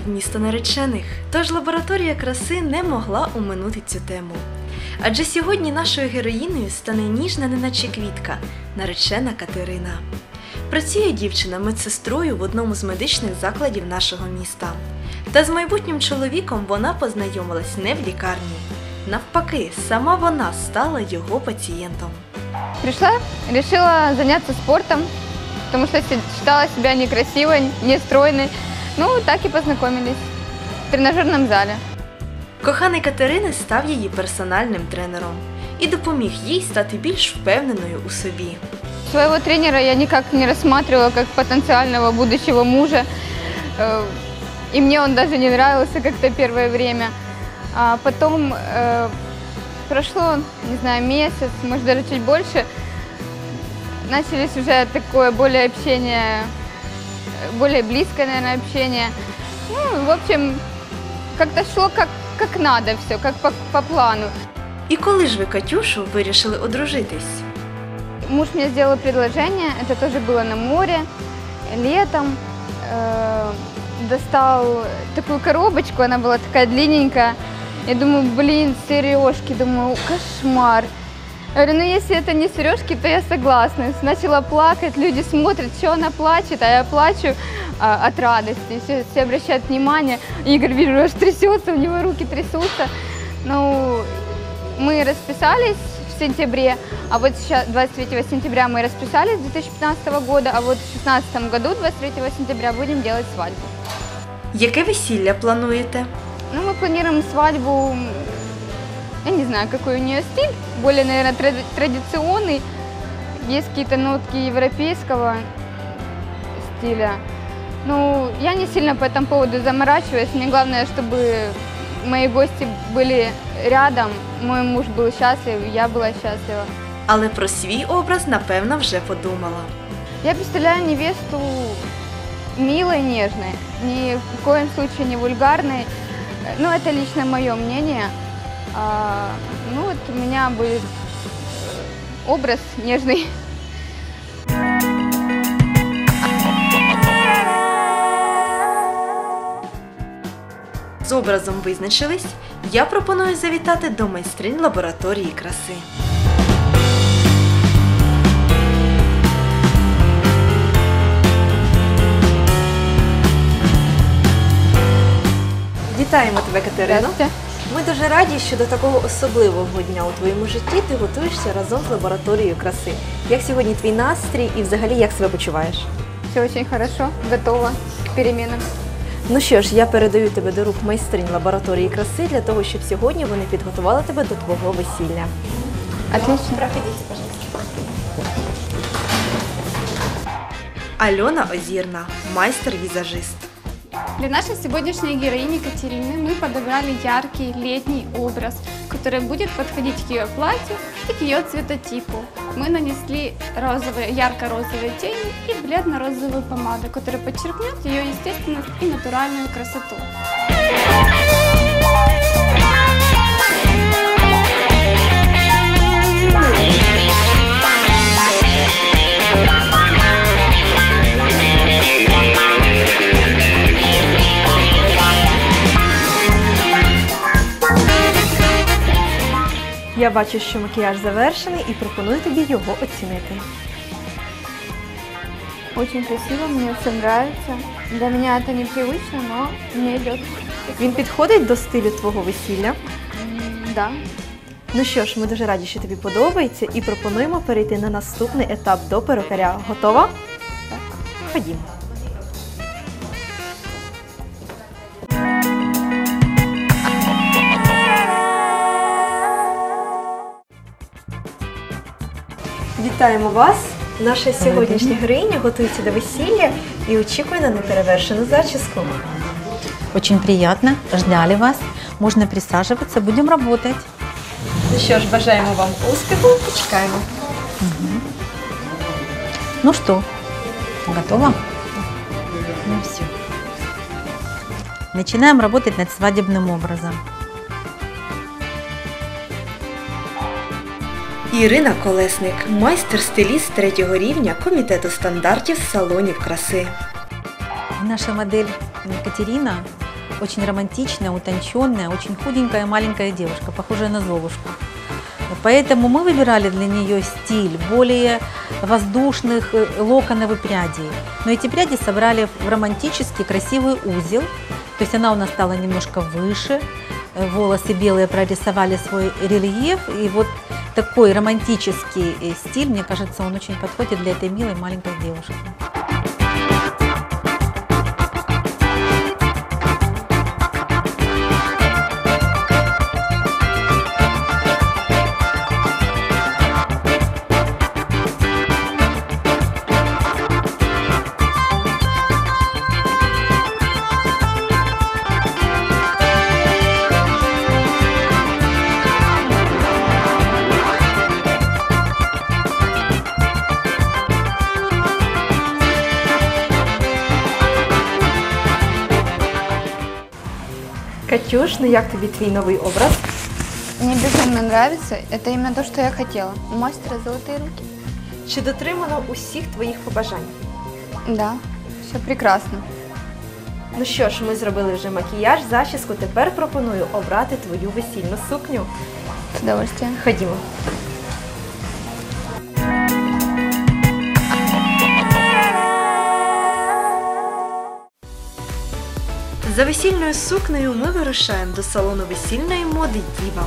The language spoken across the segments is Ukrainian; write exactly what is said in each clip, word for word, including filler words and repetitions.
місто наречених, тож лабораторія краси не могла оминути цю тему. Адже сьогодні нашою героїнею стане ніжна, неначе квітка, наречена Катерина. Працює дівчина медсестрою в одному з медичних закладів нашого міста. Та з майбутнім чоловіком вона познайомилась не в лікарні. Навпаки, сама вона стала його пацієнтом. Пришла, решила заняться спортом, потому что считала себя некрасивой, не стройной. Ну, так и познакомились в тренажерном зале. Коханий Катерини став її персональним тренером і допоміг їй стати більш впевненою у собі. Своего тренера я никак не рассматривала как потенциального будущего мужа. И мне он даже не нравился как-то первое время. А потом э, прошло, не знаю, месяц, может даже чуть больше. Начались уже такое более общение, более близкое, наверное, общение. Ну, в общем, как-то шло как, как надо все, как по, по плану. І коли ж ви, Катюшу, вирішили одружитись? Муж мне сделал предложение, это тоже было на море, летом. Э, достал такую коробочку, она была такая длинненькая. Я думаю, блин, сережки, думаю, кошмар. Я говорю, ну если это не сережки, то я согласна. Начала плакать, люди смотрят, что она плачет, а я плачу а, от радости. Все, все обращают внимание. Игорь, вижу, аж трясется, у него руки трясутся. Ну, мы расписались в сентябре, а вот сейчас, двадцать третьего сентября мы расписались две тысячи пятнадцатого года, а вот в две тысячи шестнадцатом году, двадцать третьего сентября, будем делать свадьбу. Яке весілля плануєте? Ну, мы планируем свадьбу, я не знаю, какой у нее стиль, более, наверное, тради традиционный. Есть какие-то нотки европейского стиля. Ну, я не сильно по этому поводу заморачиваюсь. Мне главное, чтобы мои гости были рядом, мой муж был счастлив, я была счастлива. Але про свій образ, напевно, вже подумала. Я представляю невесту милой, нежной, ни в коем случае не вульгарной. Ну, это лично мое мнение. А, ну, вот у меня будет образ нежный. З образом визначились, я пропоную завітати до майстринь лабораторії краси. Вітаємо тебе, Катерино. Ми дуже раді, що до такого особливого дня у твоєму житті ти готуєшся разом з лабораторією краси. Як сьогодні твій настрій і взагалі як себе почуваєш? Все дуже добре, готова к перемінам. Ну що ж, я передаю тебе до рук майстринь лабораторії краси для того, щоб сьогодні вони підготували тебе до твого весілля. Отлично. Проходите, пожалуйста. Альона Озірна, майстер-візажист. Для нашей сегодняшней героини Катерины мы подобрали яркий летний образ, который будет подходить к ее платью и к ее цветотипу. Мы нанесли розовые, ярко-розовые тени и бледно-розовую помаду, которая подчеркнет ее естественность и натуральную красоту. Я бачу, що макіяж завершений і пропоную тобі його оцінити. Очень красиво, мне все нравится. Для меня это непривычно, но мне идет. Він підходить до стилю твого весілля? Да. Ну що ж, ми дуже раді, що тобі подобається і пропонуємо перейти на наступний етап до перукаря. Готова? Так. Ходімо. Вітаємо вас! Наша сьогоднішня героїня готується до весілля і очікує на неперевершену зачіску. Очень приятно, ждали вас. Можно присаживаться, будем работать. Ну що ж, бажаємо вам успіху, почекаємо. Угу. Ну что, готово? Ну все. Начинаем работать над свадебным образом. Ірина Колесник, майстер-стиліст третього рівня комітету стандартів салонів краси. Наша модель Катерина очень романтичная, утонченная, очень худенькая маленькая девушка, похожая на Золушку. Поэтому мы выбирали для нее стиль более воздушных локонов и прядей. Но эти пряди собрали в романтический красивый узел. То есть она у нас стала немножко выше, волосы белые прорисовали свой рельеф. И вот такой романтический стиль, мне кажется, он очень подходит для этой милой маленькой девушки. Катюш, ну як тобі твій новий образ? Мне безумно нравится. Это именно то, что я хотела. У мастера золотые руки. Чи дотримано усіх твоїх побажань? Да, все прекрасно. Ну що ж, ми зробили вже макіяж, зачіску, тепер пропоную обрати твою весільну сукню. С удовольствием. Ходімо. За весільною сукнею ми вирушаємо до салону весільної моди Діва.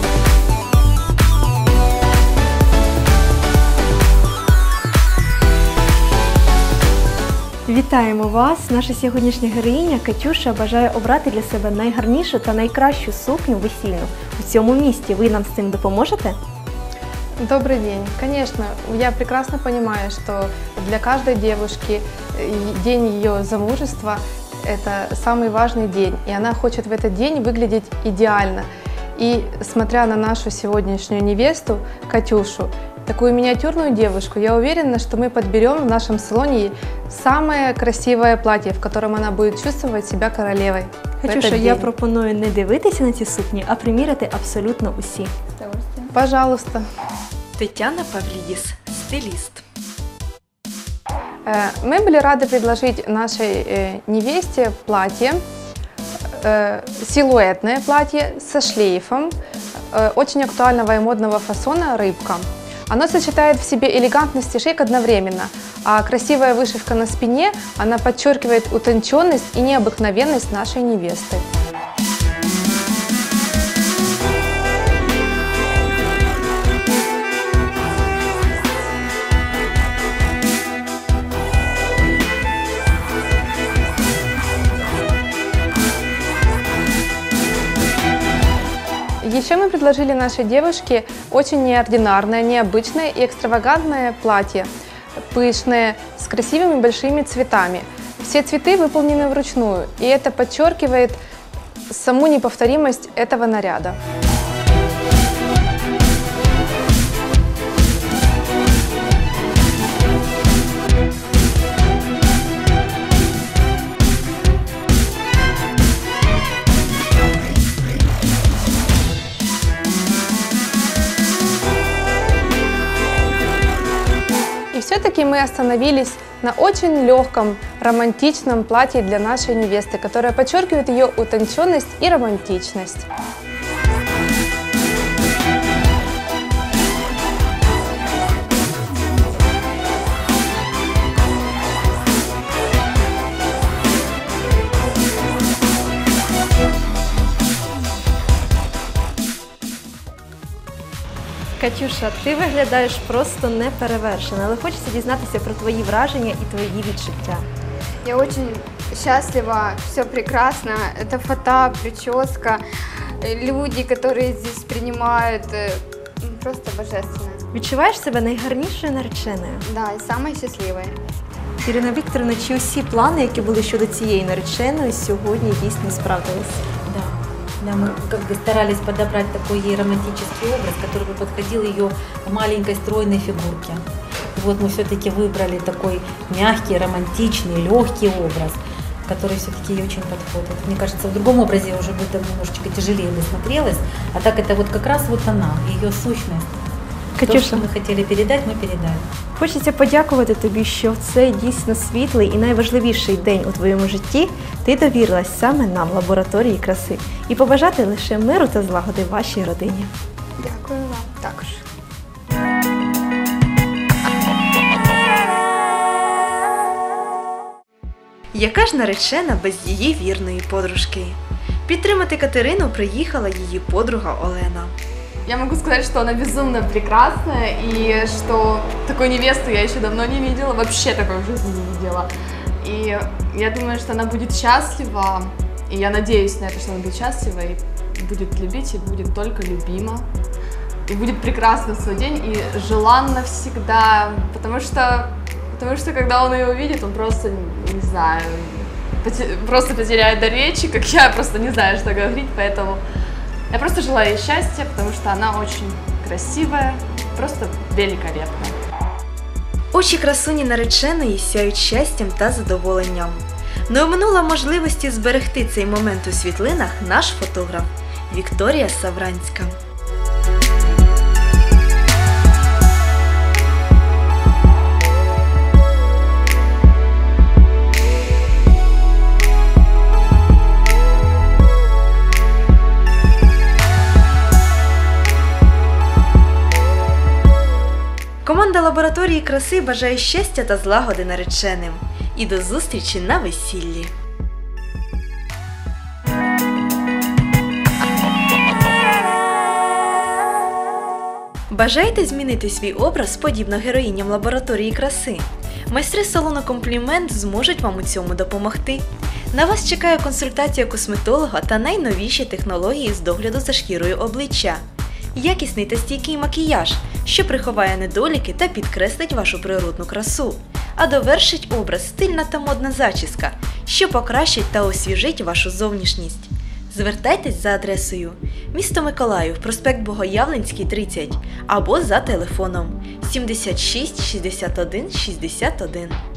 Вітаємо вас! Наша сьогоднішня героїня Катюша бажає обрати для себе найгарнішу та найкращу сукню весільну у цьому місті. Ви нам з цим допоможете? Добрый день. Конечно, я прекрасно понимаю, что для каждой девушки день ее замужества – это самый важный день, и она хочет в этот день выглядеть идеально. И смотря на нашу сегодняшнюю невесту, Катюшу, такую миниатюрную девушку, я уверена, что мы подберем в нашем салоне ей самое красивое платье, в котором она будет чувствовать себя королевой. Катюша, я пропоную не дивитися на ці сукні, а приміряти абсолютно усі. С удовольствием. Пожалуйста. Тетяна Павлідіс, стиліст. Э, Мы были рады предложить нашей э, невесте платье, э, силуэтное платье со шлейфом, э, очень актуального и модного фасона «Рыбка». Оно сочетает в себе элегантность и шик одновременно, а красивая вышивка на спине, она подчеркивает утонченность и необыкновенность нашей невесты. Еще мы предложили нашей девушке очень неординарное, необычное и экстравагантное платье, пышное, с красивыми большими цветами. Все цветы выполнены вручную, и это подчеркивает саму неповторимость этого наряда. И все-таки мы остановились на очень легком, романтичном платье для нашей невесты, которое подчеркивает ее утонченность и романтичность. Катюша, ти виглядаєш просто неперевершено, але хочеться дізнатися про твої враження і твої відчуття. Я очень счастлива, все прекрасно. Это фата, прическа, э, люди, которые здесь принимают, э, просто божественно. Відчуваєш себе найгарнішою нареченою? Да, и самой счастливой. Ірина Вікторівна, чи усі плани, які були щодо цієї нареченої, сьогодні дійсно справдилися? Да. Да, мы как бы старались подобрать такой ей романтический образ, который бы подходил ее маленькой стройной фигурке. И вот мы все-таки выбрали такой мягкий, романтичный, легкий образ, который все-таки ей очень подходит. Мне кажется, в другом образе уже бы там немножечко тяжелее бы смотрелась, а так это вот как раз вот она, ее сущность. То, Катюша, что мы хотели передать, мы передали. хочеться подякувати тобі, що в цей дійсно світлий і найважливіший день у твоєму житті ти довірилась саме нам, лабораторії краси, і побажати лише миру та злагоди вашій родині. Дякую вам також. Яка ж наречена без її вірної подружки? Підтримати Катерину приїхала її подруга Олена. Я могу сказать, что она безумно прекрасная, и что такой невесты я еще давно не видела, вообще такой в жизни не видела. И я думаю, что она будет счастлива, и я надеюсь на это, что она будет счастлива, и будет любить, и будет только любима. И будет прекрасно в свой день, и желанно всегда, потому что, потому что когда он ее увидит, он просто, не знаю, поте- просто потеряет до речи, как я, просто не знаю, что говорить, поэтому... Я просто желаю ей счастья, потому что она очень красивая, просто великолепна. Очі красуні нареченої сяють щастям та задоволенням. Не оминула можливості зберегти цей момент у світлинах наш фотограф Вікторія Савранська. Команда лабораторії краси бажає щастя та злагоди нареченим. І до зустрічі на весіллі! Бажаєте змінити свій образ подібно героїням лабораторії краси? Майстри салону «Комплімент» зможуть вам у цьому допомогти. На вас чекає консультація косметолога та найновіші технології з догляду за шкірою обличчя. Якісний та стійкий макіяж, що приховає недоліки та підкреслить вашу природну красу. А довершить образ стильна та модна зачіска, що покращить та освіжить вашу зовнішність. Звертайтесь за адресою: місто Миколаїв, проспект Богоявленський, тридцять, або за телефоном сімдесят шість шістдесят один шістдесят один.